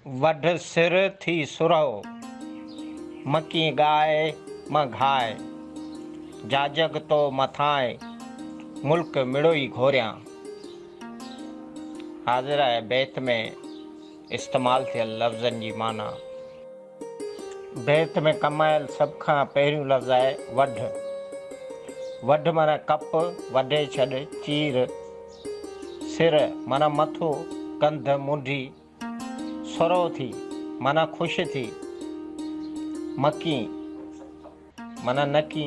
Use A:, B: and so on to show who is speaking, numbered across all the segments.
A: वढ सिर थी सुरहो, मकी गाय म घाय, जाजग तो मथाए, मुल्क मिड़ोई घोरियां। हाज़िर आहे बैत में इस्तेमाल थियल लफ़्ज़नि जी माना। बैत में कम आयल सभ खां पहिरियों लफ़्ज़ आहे वढ। वढ माना कप, वढे छॾ, चीर। सिर माना मथो, कंध, मुंडी। सुरो थी माना ख़ुशि थी। मकी माना नकी।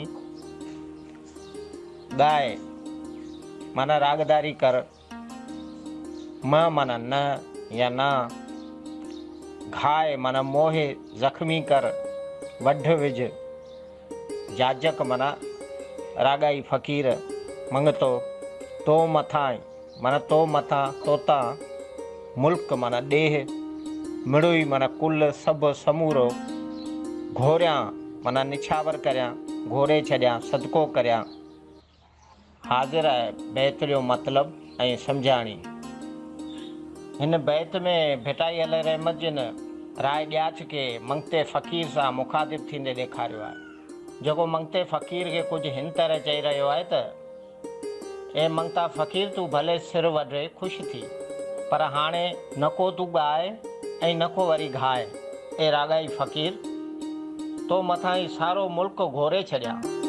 A: गाय माना रागदारी कर। म माना न या ना। घाय माना मोहे ज़ख्मी कर, वढ विझ। जाजक माना रागाई फ़कीर, मंगतो। तो मथाई माना तो मथा, तोता। मुल्क माना ॾेह। मिड़ोई माना कुल, सभु, समूरो। घोरियां माना निछावर करियां, घोरे छॾियां, सदको करियां। हाज़िर आहे बैत जो मतिलबु ऐं सम्झाणी। हिन बैत में भिटाई अल रहमत जिन राय ॾियाच खे मंगते फ़क़ीर सां मुखातिब थींदे ॾेखारियो आहे, जेको मंगते फ़क़ीर खे कुझु हिन तरह चई रहियो आहे त ए मंगता फ़क़ीर, तूं भले सिर वढे ख़ुशि थी, पर हाणे न को तूं ॻाए ऐं न को वरी घाए। ए रागाई फ़क़ीर, तो मथां ई सारो मुल्क घोरे छॾियां।